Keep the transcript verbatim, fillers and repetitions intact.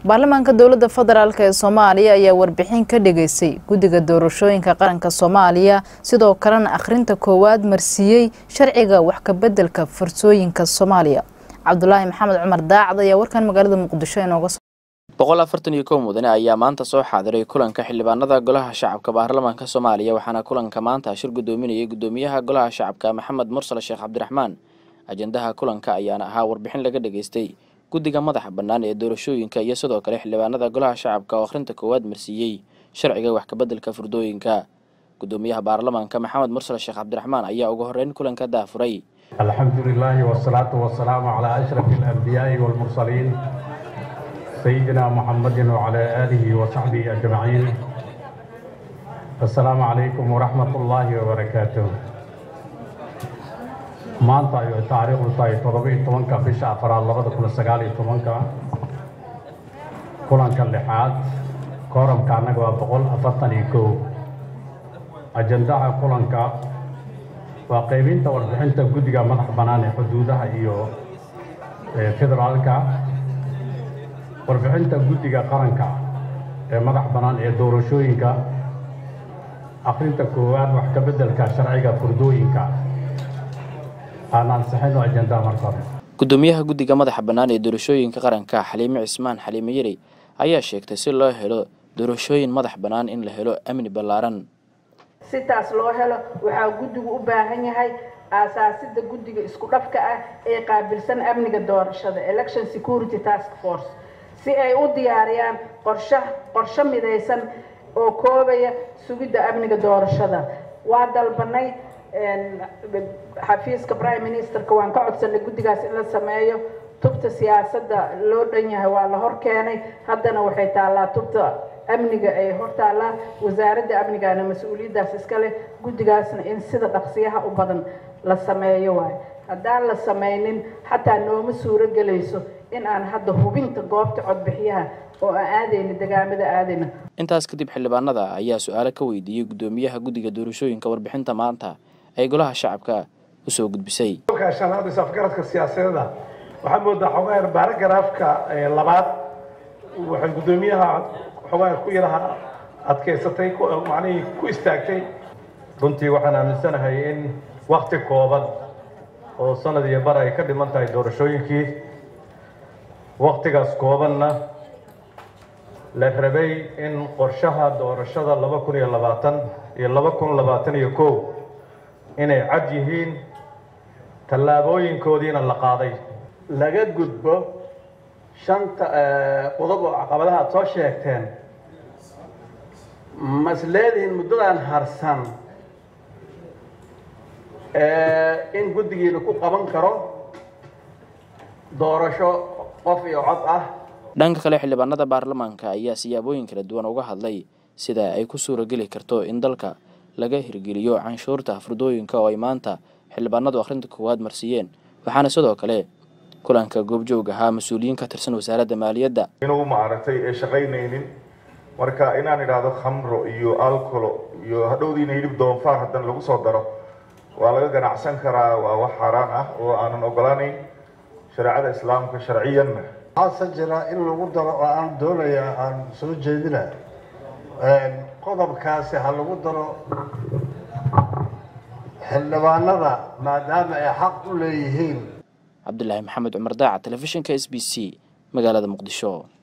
baarlamaanka dowladda federaalka ee Soomaaliya ayaa warbixin ka dhigaysay guddiga doorashooyinka qaranka Soomaaliya sidoo kalena akhrinta koowaad marsiiyay sharciga wax ka beddelka fursooyinka Soomaaliya. Cabdullaahi Maxamed Cumar Daacad ayaa warkan magaalada Muqdisho inooga soo boqol afartan iyo kow mudane ayaa maanta soo xaadiray kulanka xildhibaanada golaha shacabka baarlamaanka Soomaaliya waxaana kulanka maanta shir gudoominayay gudoomiyaha golaha shacabka Maxamed Mursal Sheekh Cabdiraxmaan. ajendaha kulanka ayaana ahaa warbixin laga dhageystay guddiga madaxa bannaan ee doorashooyinka iyo sidoo kale xildhibaanada golaha shacabka oo akhrinta koowaad marsiiyay sharciga wax ka beddelka furdooyinka. gudoomiyaha baarlamaanka Maxamed Mursal Sheekh Cabdiraxmaan ayaa ugu horeyn kulanka daafuray. alxamdulillaah wasalaatu wasalaamu calaa ashrafil anbiyaa'i wal mursaliin sayyidina Muhammadin wa calaa aalihi wa sahbihi ajmaciin. assalaamu calaykum waraxmatullaahi wabarakaatuh. maanta ay taariikhdu tahay toddoba iyo tobanka bisha afraad labada kun sagaal iyo tobanka kulanka lixaad kooramka annaga waa boqol afartan iyo kow. ajendaha kulanka waa qaybinta warbixinta guddiga madax bannaan ee xuduudaha iyo federaalka, warbixinta guddiga qaranka ee madax bannaan ee doorashooyinka, akhrinta koowaad wax ka beddelka sharciga furdooyinka. gudoomiyaha guddiga madaxa bannaan ee doorashooyinka qaranka Xaliime Cismaan Xaliime Yari ayaa sheegtay si loo helo doorashooyin madax bannaan in la helo amni ballaaran. si taas loo helo waxaa guddigu u baahan yahay aasaasidda guddiga isku dhafka ah ee qaabilsan amniga doorashada Election Security Task Force si ay u diyaariyaan qorshe qorshe midaysan oo koobaya sugidda amniga doorashada. waa dalbanay xafiiska Prime Ministerka waan ka codsanay guddigaas in la sameeyo tubta siyaasadda loo dhan yahay waa la hor keenay haddana waxay taalaa tubta amniga ay hor taalaa wasaaradda amnigaana mas'uuliyaddaas iska leh guddigaasna in sida dhaqsiyaha u badan la sameeyo waay. haddaan la sameynin xataa nooma suuro gelayso in aan hadda hubinta goobta codbixiyaha oo aan aadayna degaamada aadayna. intaas kadib xildhibaanada ayaa su'aalo ka weydiiyay gudoomiyaha guddiga doorashooyinka warbixinta maanta ay golaha shacabka u soo gudbisay. shanaad isafgaradka siyaasadda waxaa moodaa xogaha baaragaraafka labaad waxay gudoomiyaha xogaha ku yaraha adkeysatay macnihii ku istaagtay. runtii waxaan aaminsanahay in waqti kooban oo sanad iyo bar ay ka dhiman tahay doorashooyinkii waqtigaas koobanna la rabay in qorshaha doorashada laba kun iyo labaatan iyo laba kun labaatan iyo kow inay cad yihiin tallaabooyinkoodiina la qaaday laga gudbo shanta qodob oo caqabadaha aad soo sheegteen. mas leedihiin muddadan harsan in guddigiina ku qaban karo doorasho qof iyo cod ah. dhanka kale xildhibaanada baarlamaanka ayaa siyaabooyin kala duwan uga hadlay sida ay ku suurageli karto in dalka laga hirgeliyo canshuurta furdooyinka oo ay maanta xildhibaanadu akhrinta koowaad marsiiyeen. waxaana sidoo kale kulanka goobjoog ahaa mas-uuliyiin ka tirsan wasaaradda maaliyadda. inuu maaragtay ee shaqaynaynin marka inaan idhaahdo khamro iyo alcohol iyo hadhowdiina hilib doonfaar haddan lagu soo daro waa laga ganacsan karaa waa wax xaaraan ah oo aanan ogolaanayn shareecada islaamka sharciyanna. waxaase jira in lagu daro oo aan doonaya aan soo jeedina qodobkaasi ha lagu daro xildhibaanada maadaama ay xaq u leeyihiin. Cabdullaahi Maxamed Cumar Daacad, telefishinka S B C, magaalada Muqdisho.